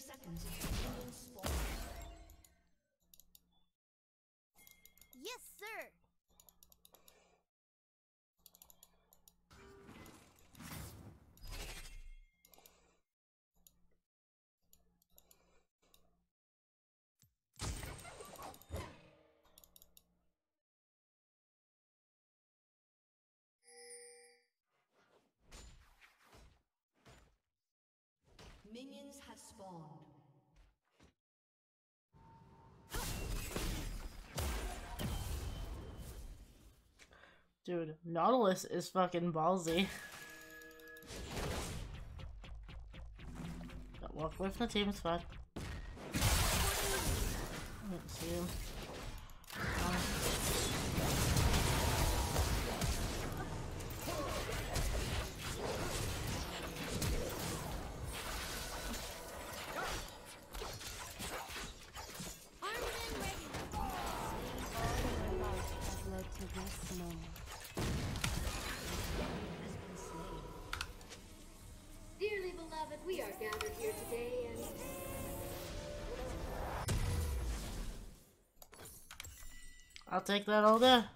seconds until minions spawn. Yes, sir. Minions have spawned. Dude, Nautilus is fucking ballsy. Walk away from the team, it's fine. I didn't see him. Dearly beloved, we are gathered here today and I'll take that all day.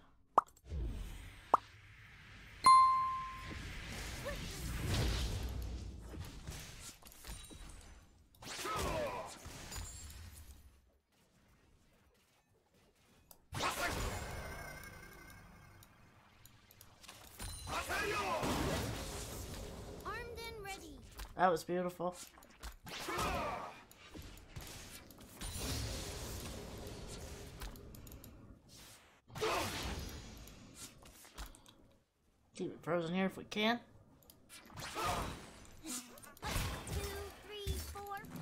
Armed and ready. That was beautiful. Keep it frozen here if we can. 2, 3, 4.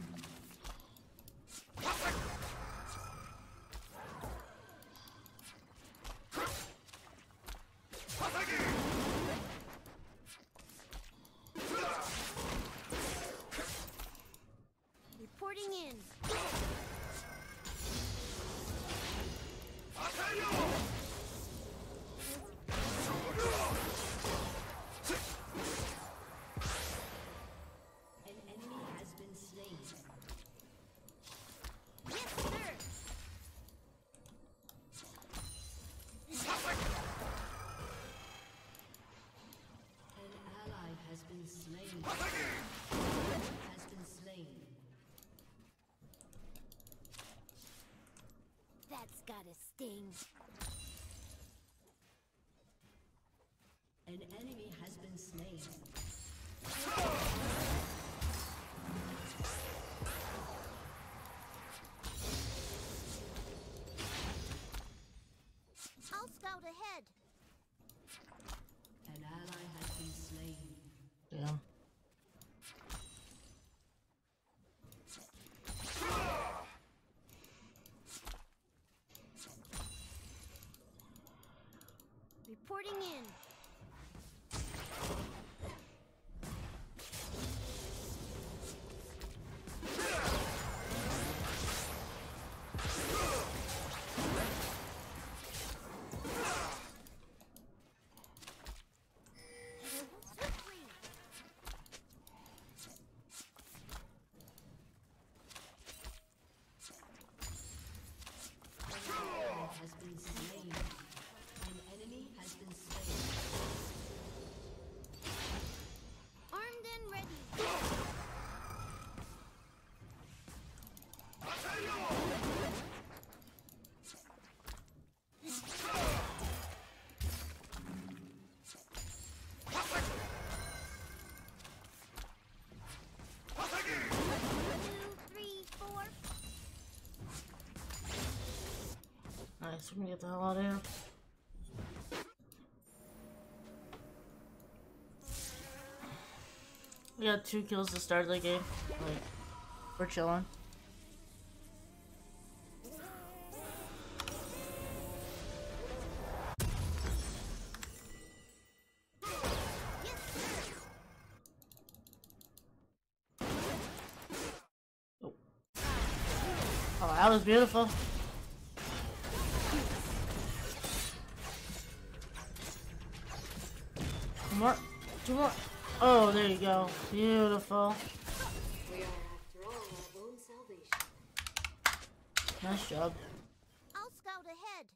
Reporting in. An enemy has been slain. Yes, sir. An ally has been slain. Has been slain. That's gotta sting. An enemy has been slain. I'll scout ahead. An ally has been slain. Damn. Reporting in. Swiftly. An ally has been slain. An enemy has been slain. Armed and ready. Two, three, four. Nice, we're gonna get the hell out of here. We got 2 kills to start the game. Like, we're chilling. Yes, sir. Oh, that was beautiful. One more. 2 more. Oh, there you go. Beautiful. we are after all our own Nice job. I'll scout ahead.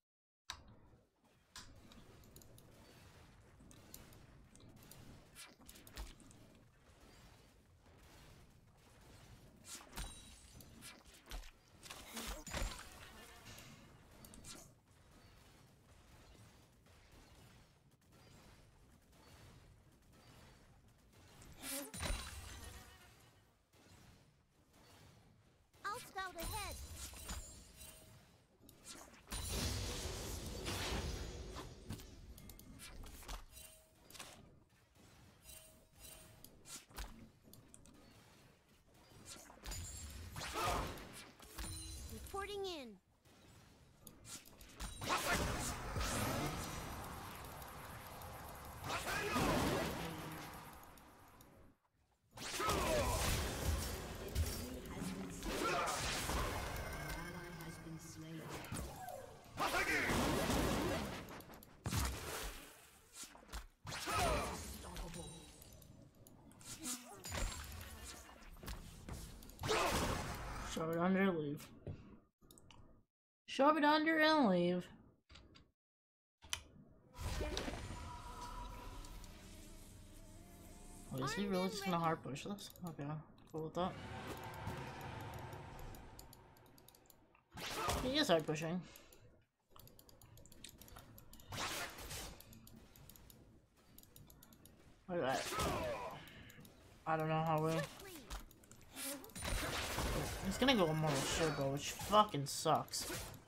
I'll scout ahead. Reporting in. Ally has been slain. Unstoppable. Shove it under and leave. Shove it under and leave. Wait, is he really just gonna hard push this? Okay, cool with that. He is hard pushing. Look at that. I don't know how we. He's gonna go Immortal Turbo, which fucking sucks.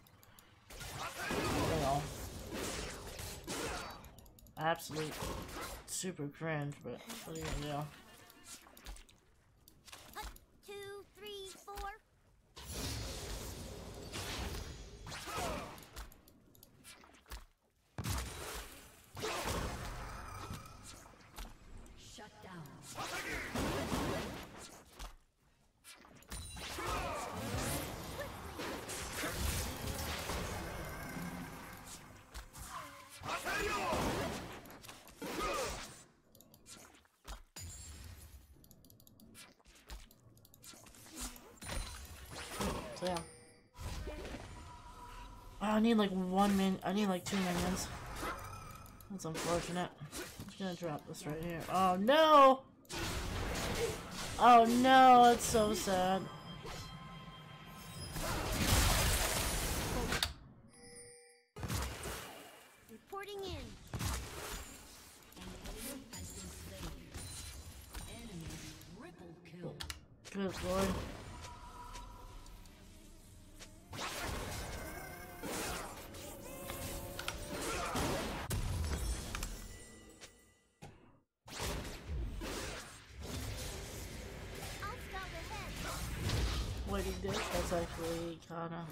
Well, absolute super cringe, but what are you gonna do? 2, 3, 4. Shut down. So yeah. Oh, I need like I need like 2 minions. That's unfortunate. I'm just gonna drop this right here. Oh no! Oh no, that's so sad. Reporting in. An enemy has been slain. Enemy triple kill. Good lord. I'll scout ahead. What he did, that's actually kinda.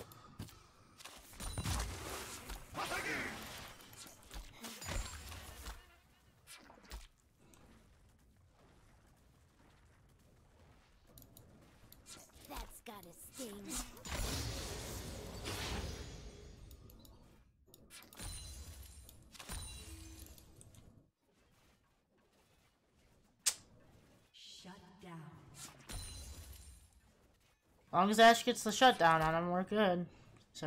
That's gotta sting. Shut down. As long as Ash gets the shutdown on him, we're good. So,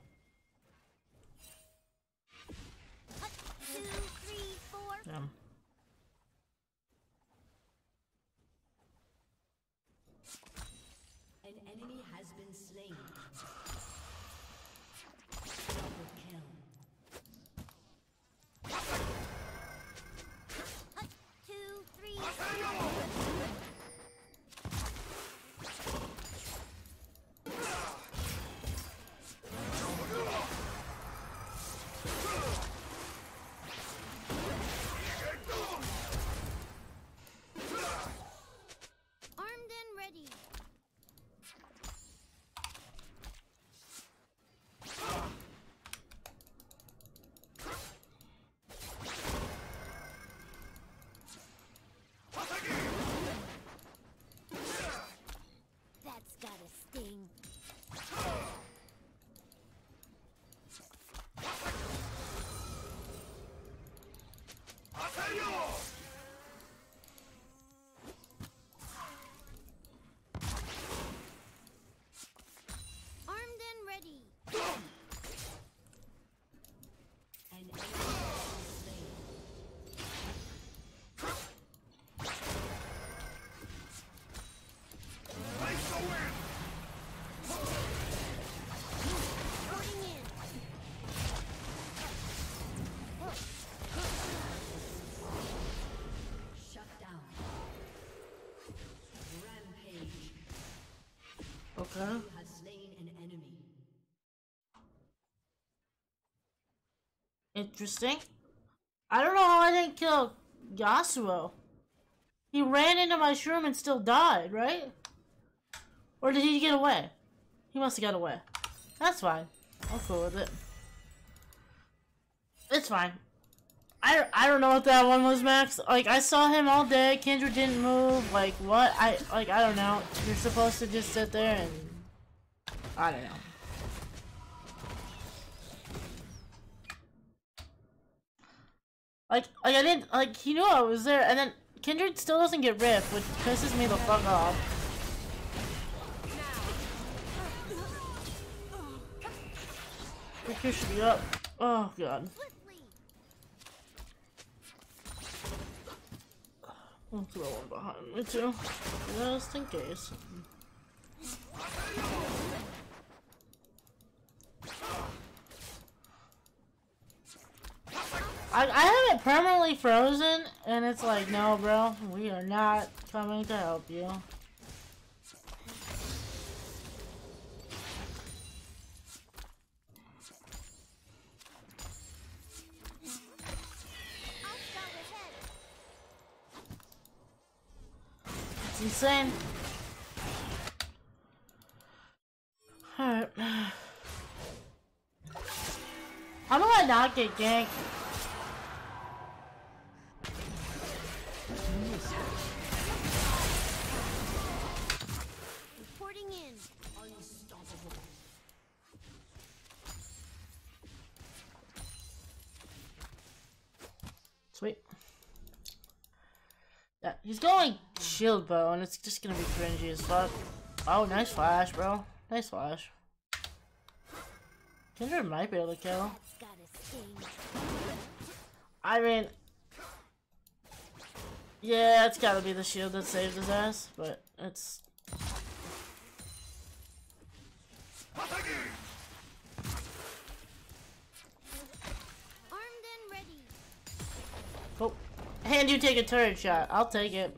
2, 3, 4. yeah. An enemy has been slain. Double kill. 2, 3, 4. Armed and ready. An enemy has been slain. Reporting in. Shut down. Rampage. Okay. You have slain an enemy. Interesting. I don't know how I didn't kill Yasuo. He ran into my shroom and still died, right? Or did he get away? He must have got away. That's fine. I'm cool with it. It's fine. I don't know what that one was, Max. Like, I saw him all day. Kindred didn't move. Like, what? I don't know. You're supposed to just sit there and... I don't know. Like I didn't, like, he knew I was there, and then Kindred still doesn't get ripped, which pisses me the fuck off. Richter should be up. Oh, God. Swiftly. I'll throw one behind me, too. Just in case. I have it permanently frozen, and it's like, no, bro, we are not coming to help you. I'll scout ahead. It's insane. Alright. How do I not get ganked? Reporting in. Unstoppable. Sweet. Yeah, he's going shield bow, and it's just gonna be cringy as fuck. Oh, nice flash, bro. Nice flash. Kindred might be able to kill. That's gotta sting. I mean, yeah, it's gotta be the shield that saved his ass, but it's... Armed and ready. Oh, and you take a turret shot. I'll take it.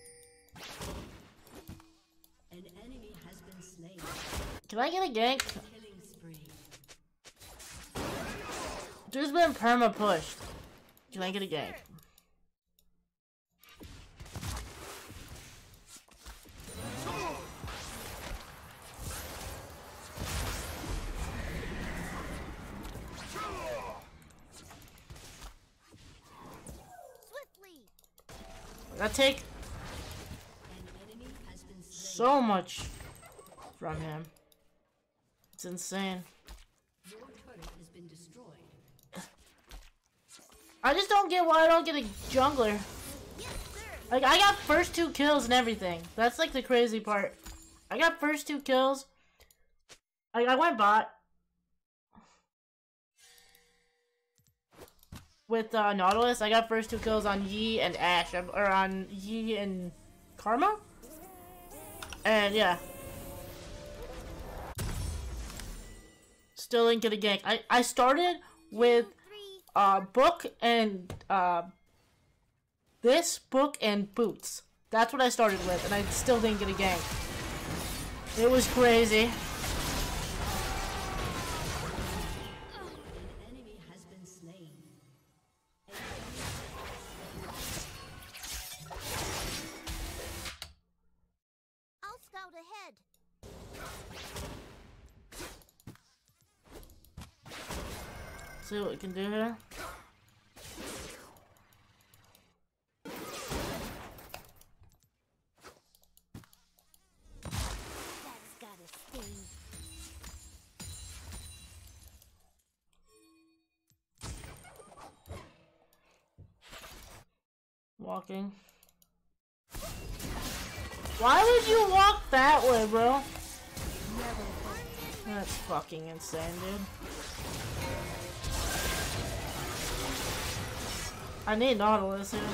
An enemy has been slain. Can I get a gank? Killing spree. Dude's been perma pushed. Can I get a gank? Swiftly. I take An enemy has been slain. so much from him. It's insane. Your turret has been destroyed. I just don't get why I don't get a jungler. Yes, sir. Like, I got first 2 kills and everything. That's like the crazy part. I got first 2 kills. Like, I went bot with Nautilus. I got first 2 kills on Yi and Ashe, or on Yi and Karma. And yeah, still didn't get a gank. I started with 3. book and this book and boots. That's what I started with, and I still didn't get a gank. It was crazy. An enemy has been slain. I'll scout ahead. See what we can do here. That's gotta sting. Walking. Why would you walk that way, bro? Armed and That's fucking insane, dude. I need Nautilus here.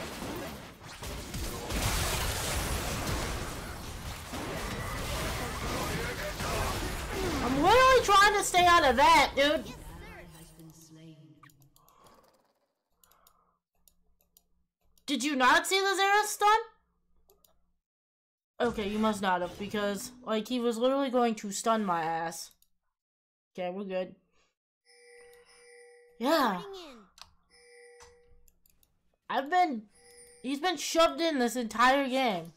I'm literally trying to stay out of that, dude. Did you not see the Zera stun? Okay, you must not have, because, like, he was literally going to stun my ass. Okay, we're good. Yeah. He's been shoved in this entire game.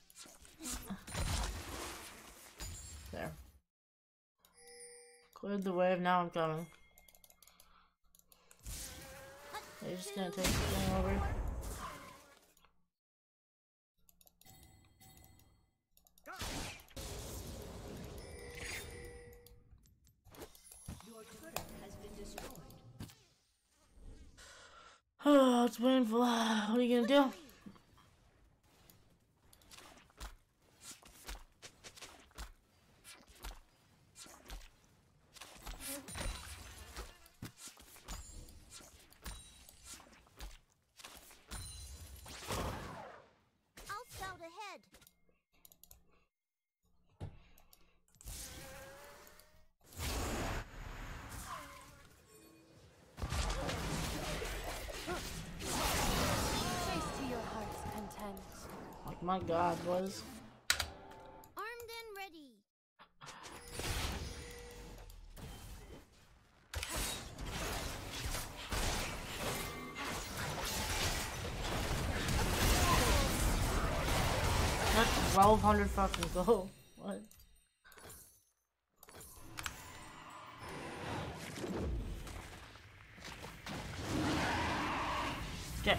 There. Cleared the wave, now I'm coming. They're just gonna take the thing over. Oh, it's painful. What are you gonna do? I'll scout ahead. Like, my god, boys. Armed and ready. That's 1200 fucking gold. What? Okay.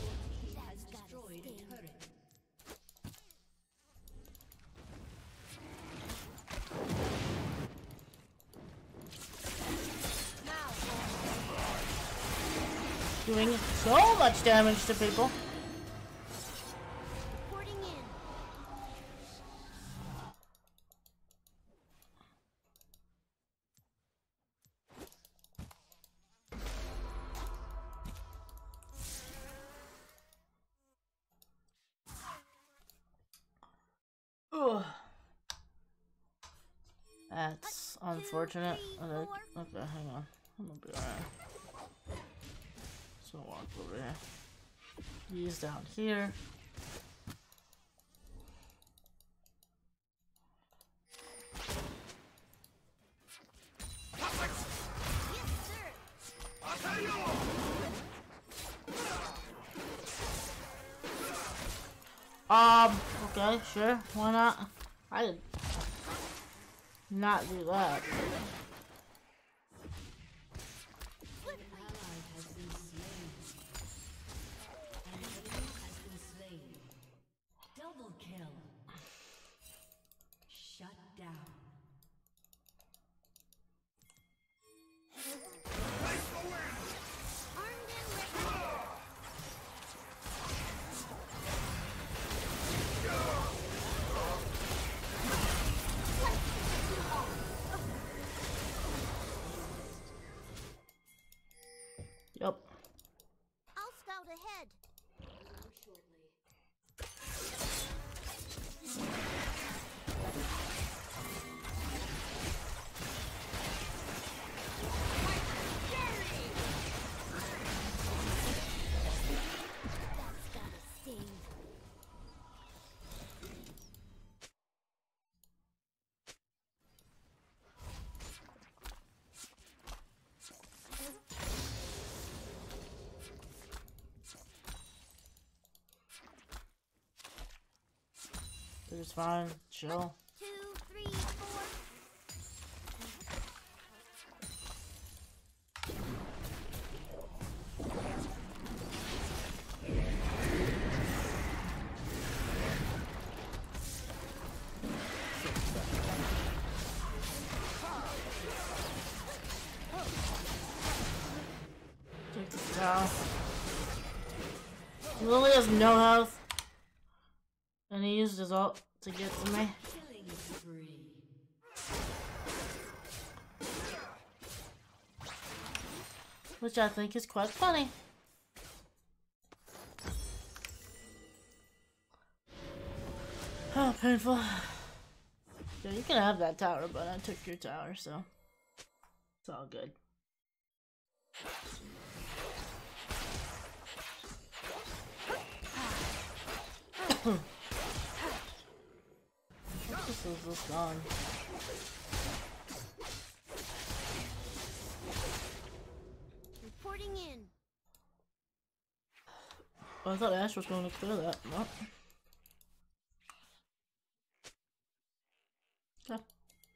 Doing so much damage to people. Reporting in. Ugh. That's unfortunate. Okay, hang on. I'm gonna be alright. So walk over here. He's down here. Okay, sure, why not? I did not do that. Double kill. Shut down. Armed and ready. Yup. I'll scout ahead. That's gotta sting. It's fine. Chill. 2, 3, 4. Take this tower. He literally has no health. And he used his ult to get to me. Killing spree. which I think is quite funny. Oh, painful. Yeah, you can have that tower, but I took your tower, so it's all good. This is this gone. Reporting in. I thought Ash was going to clear that. No. Okay.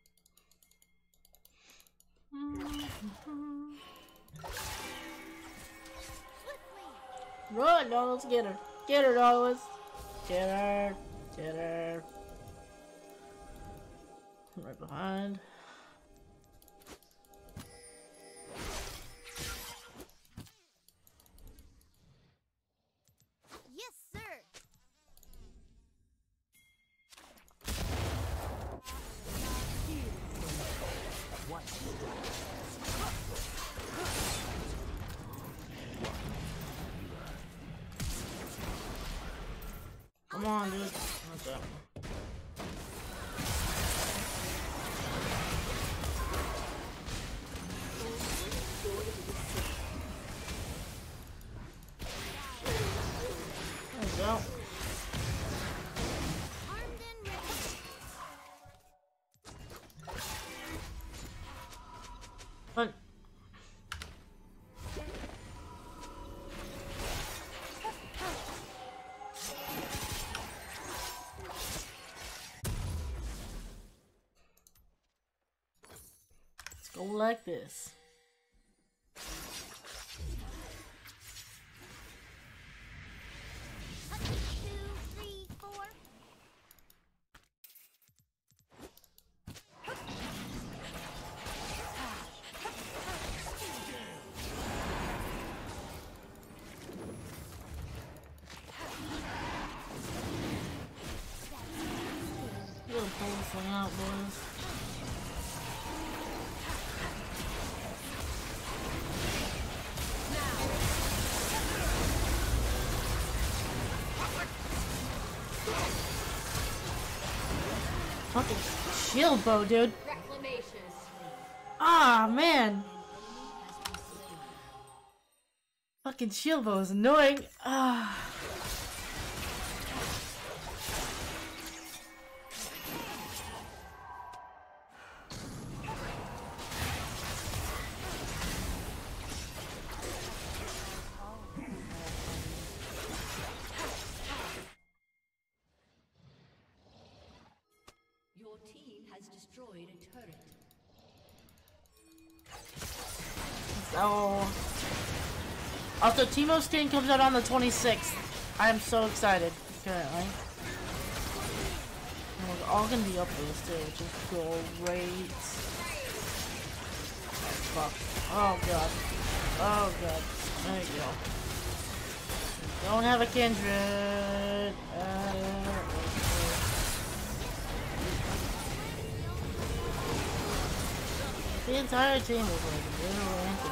Run, Nautilus, get her. Get her, Nautilus. Get her. Get her. Right behind. Yes, sir. Come on, dude. What's up? There we go. Armed and ready. But let's go like this. Up, 2, 3, 4. We'll pull this one out, boys. Fucking shield bow, dude. Reclamation. Ah, man. Fucking shield bow is annoying. Ah. Your team has destroyed a turret. So, also, Teemo skin comes out on the 26th. I am so excited, currently. And we're all gonna be up for this too, which is great. Oh, fuck. Oh, God. Oh, God. There you go. Don't have a Kindred. The entire team was like literal anthem.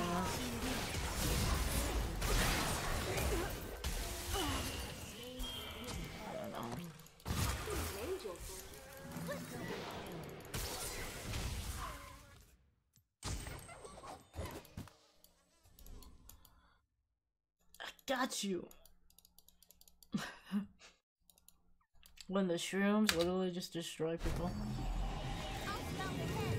I don't know. I got you. When the shrooms literally just destroy people. I'll scout ahead.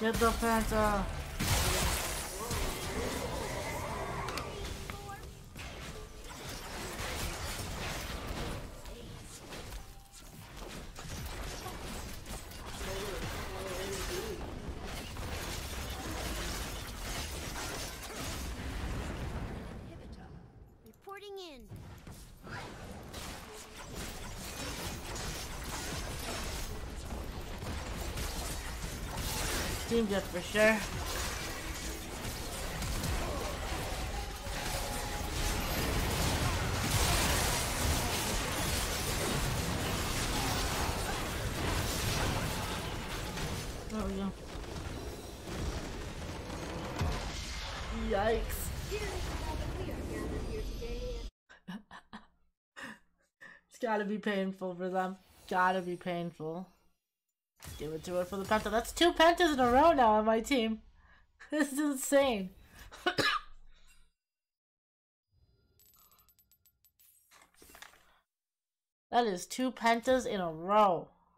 Get the Penta. Reporting in. Team death for sure. There we go. Yikes. Dearly beloved, we are gathered here today and It's gotta be painful for them. Gotta be painful. Give it to her for the Penta. That's 2 Pentas in a row now on my team. This is insane. That is 2 Pentas in a row.